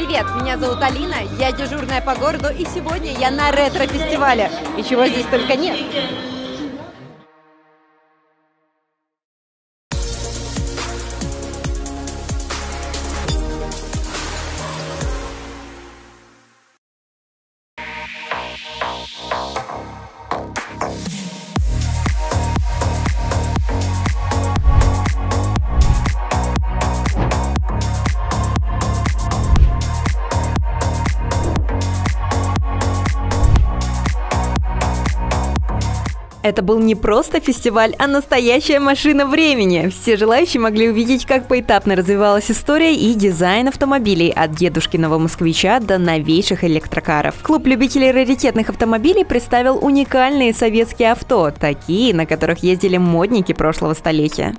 привет! Меня зовут Алина, я дежурная по городу, и сегодня я на ретро-фестивале. И чего здесь только нет. Это был не просто фестиваль, а настоящая машина времени. Все желающие могли увидеть, как поэтапно развивалась история и дизайн автомобилей от дедушкиного москвича до новейших электрокаров. Клуб любителей раритетных автомобилей представил уникальные советские авто, такие, на которых ездили модники прошлого столетия.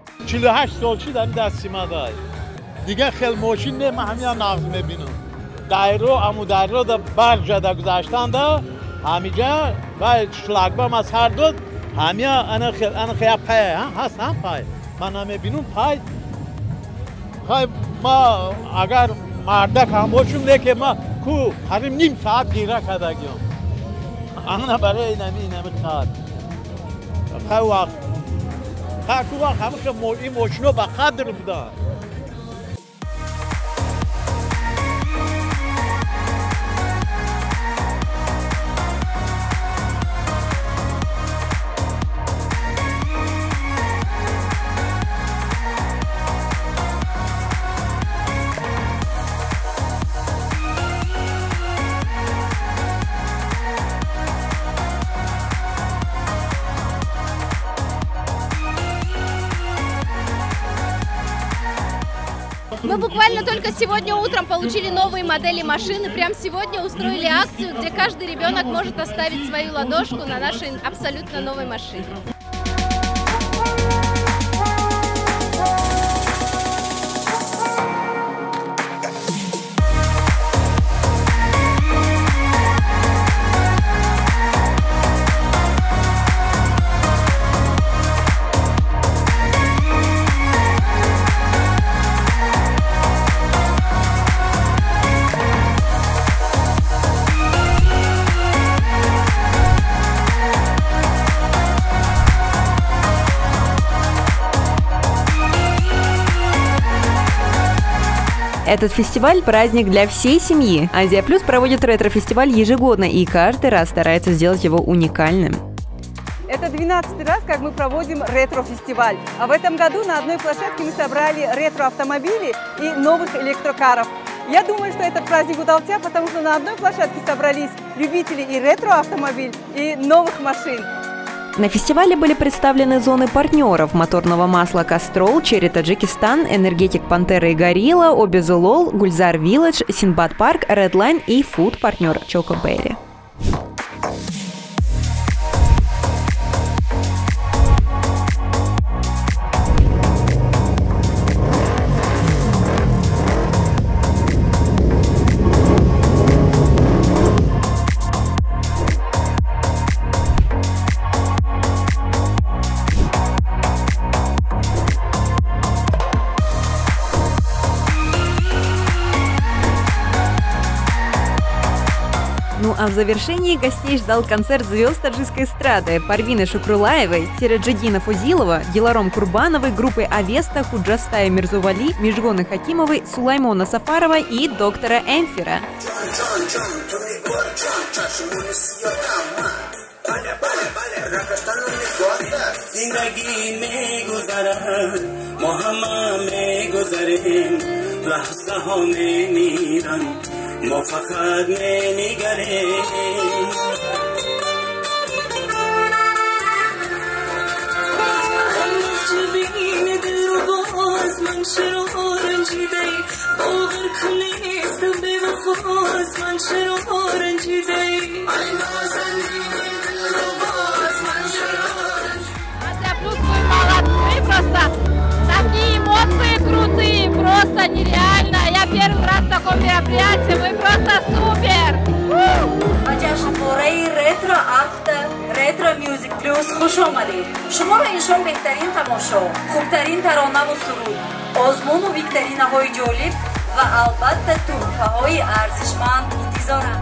همینجا و شلاگبام از هر دو همیا انا خیلی پای هست هم پای من همه بینم پای ما اگر مرده کم باشیم لیکن ما کو هریم نیم ساعت گیره کردگیم انا برای اینمی خواهد خیلی وقت خیلی وقت همه که این ماشینو به قدر بودن. Мы буквально только сегодня утром получили новые модели машины. Прямо сегодня устроили акцию, где каждый ребенок может оставить свою ладошку на нашей абсолютно новой машине. Этот фестиваль – праздник для всей семьи. Азия Плюс проводит ретро-фестиваль ежегодно и каждый раз старается сделать его уникальным. Это 12-й раз, как мы проводим ретро-фестиваль. А в этом году на одной площадке мы собрали ретро-автомобили и новых электрокаров. Я думаю, что этот праздник удался, потому что на одной площадке собрались любители и ретро-автомобилей, и новых машин. На фестивале были представлены зоны партнеров моторного масла «Кастрол», «Черри Таджикистан», «Энергетик Пантера и Горилла», «Обезулол», «Гульзар Вилледж», «Синбад Парк», «Редлайн» и фуд-партнер «Чоко Берри». Ну а в завершении гостей ждал концерт звезд таджикской эстрады Парвины Шукрулаевой, Сираджиддина Фузилова, Диларом Курбановой, группы Авеста, Худжастая Мирзували, Межгоны Хакимовой, Сулаймона Сафарова и доктора Эмфира. ما فقط نمیگریم بین دل رو باز من چرا رنجیده باور کنیست به وفاز من چرا رنجیده ای نازنین دل رو باز من چرا Азия Плюс, вы молодцы просто! Такие эмоции крутые, просто нереально! Я первый раз в таком мероприятии, вы просто супер! جشنواره رترو افتر رترو میوزیک پلوس خوش آمدید. شما را نشان بهترین تماشا، خوبترین ترانه و سرود، آزمون و ویکترینه های جالب و البته تو تحفه‌های ارزشمند انتظارند.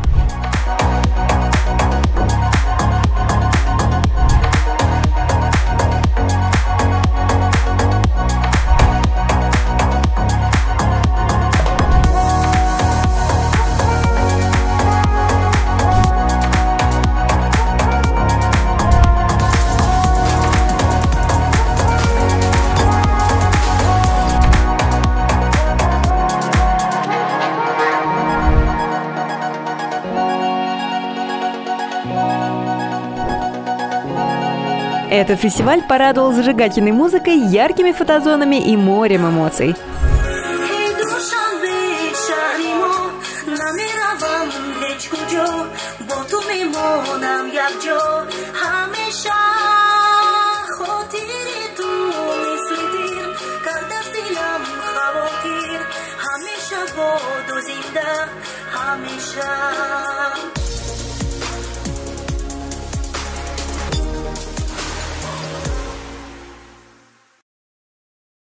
Этот фестиваль порадовал зажигательной музыкой, яркими фотозонами и морем эмоций. همیشه